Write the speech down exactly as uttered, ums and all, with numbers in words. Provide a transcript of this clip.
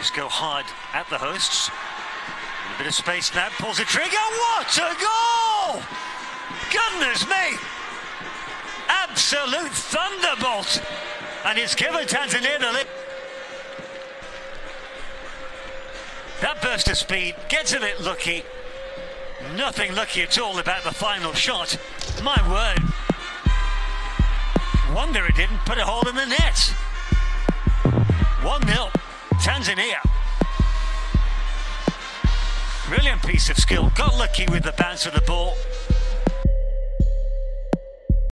Waves go hard at the hosts. A bit of space now, pulls the trigger. What a goal! Goodness me! Absolute thunderbolt! And it's given Tanzania the lead. That burst of speed gets a bit lucky. Nothing lucky at all about the final shot. My word. Wonder it didn't put a hole in the net. one nil, Tanzania. Brilliant piece of skill. Got lucky with the bounce of the ball.